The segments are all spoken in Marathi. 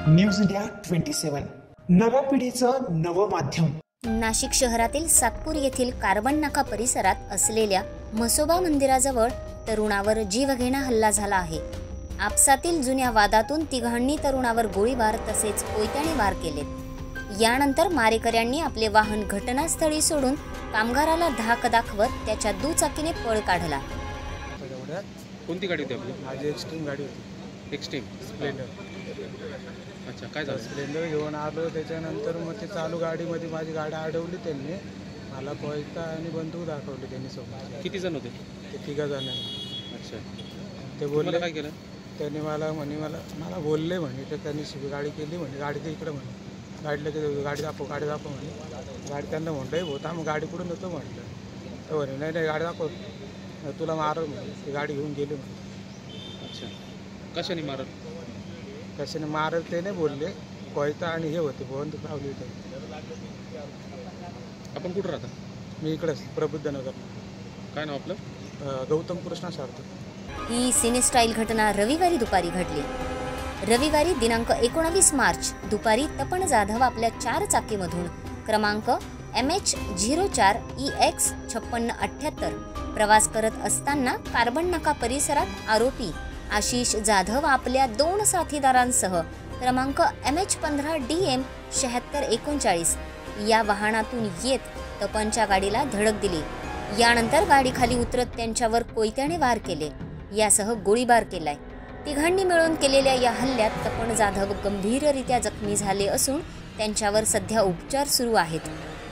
न्यूज इंडिया 27 नव्या पिढीचं नवं माध्यम। नाशिक शहरातील सातपूर येथील कार्बन नाका परिसरात असलेल्या म्हसोबा मंदिराजवळ तरुणावर जीवघेणा हल्ला झाला आहे। आपसातील जुन्या वादातून तिघांनी तरुणावर गोळीबार तसेच कोयत्याने वार केलेत। यानंतर मारेकऱ्यांनी आपले वाहन घटनास्थळी सोडून कामगाराला धाक दाखवत त्याच्या दुचाकीने पळ काढला। कोणती गाडी होती आपली? माझी एक्स्ट्रीम गाडी होती, एक्स्ट्रीम स्प्लेंडर। अच्छा, काय झालं? स्प्लेंडर घेऊन आलो, त्याच्यानंतर मग ते चालू गाडीमध्ये माझी गाडी अडवली त्यांनी, मला कोयता आणि बंदूक दाखवली त्यांनी सोबत। किती जण होते? ते 3 जणांनी। अच्छा, ते बोलले काय केलं? त्यांनी मला बोलले म्हणे, तर त्यांनी शिवी गाडी केली म्हणे, गाडी ते इकडे म्हणे, गाडी दाखव म्हणे। गाडी त्यांना म्हणलं होता, मग गाडी कुठून येतो म्हटलं, तर म्हणे नाही गाडी दाखव, तुला मारल म्हणे। ती गाडी घेऊन गेली म्हणे। अच्छा, कशाने मारत? कशाने मारल ते नाही बोलले, कोयता आणि हे होते, बंदूक लावली होती। आपण कुठं राहता? मी इकडेच प्रबुद्धनगर। काय नाव आपलं? गौतम कृष्णा सार्थक। ही सिनेस्टाईल घटना रविवारी दुपारी घडली। रविवारी दिनांक 19 मार्च दुपारी तपन जाधव आपल्या 4 चाकीमधून क्रमांक MH04 EX 5678 प्रवास करत असताना कार्बन नाका परिसरात आरोपी आशिष जाधव आपल्या 2 साथीदारांसह क्रमांक MH15 DM 7639 या वाहनातून येत तपनच्या गाडीला धडक दिली। यानंतर गाडी खाली उतरत त्यांच्यावर कोयत्याने वार केले, यासह गोळीबार केलाय। तिघांनी मिळून केलेल्या या हल्ल्यात तपन जाधव गंभीररित्या जखमी झाले असून त्यांच्यावर सध्या उपचार सुरू आहेत।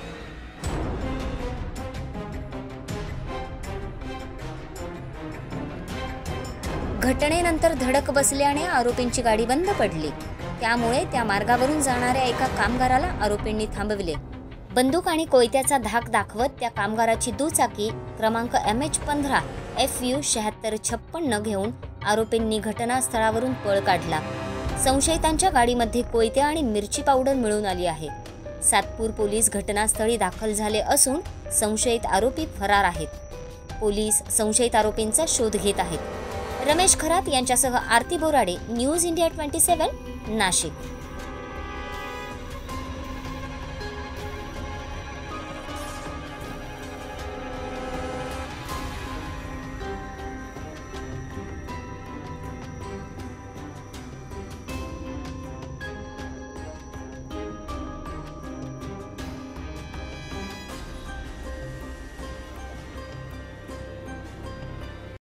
घटनेनंतर धडक बसल्याने आरोपींची गाडी बंद पडली, त्यामुळे त्या मार्गावरून जाणाऱ्या एका कामगाराला आरोपींनी थांबविले। बंदूक आणि कोयत्याचा धाक दाखवत त्या कामगाराची दुचाकी क्रमांक MH15 FU 7656 घेऊन आरोपींनी घटनास्थळावरून पळ काढला। संशयितांच्या गाडीमध्ये कोयत्या आणि मिरची पावडर मिळून आली आहे। सातपूर पोलीस घटनास्थळी दाखल झाले असून संशयित आरोपी फरार आहेत। पोलीस संशयित आरोपींचा शोध घेत आहेत। रमेश खरात यांच्यासह आरती बोराडे, न्यूज इंडिया 27 नाशिक।